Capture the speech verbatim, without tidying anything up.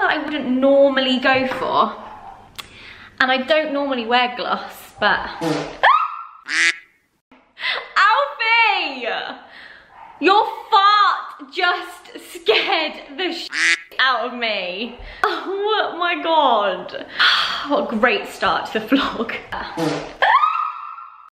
that I wouldn't normally go for. And I don't normally wear gloss, but... Alfie! Your fart just scared the shit out of me. Oh my god. What a great start to the vlog.